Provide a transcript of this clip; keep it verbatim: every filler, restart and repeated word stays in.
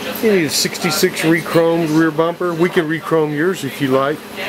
You need a sixty-six re-chromed rear bumper. We can re-chrome yours if you like.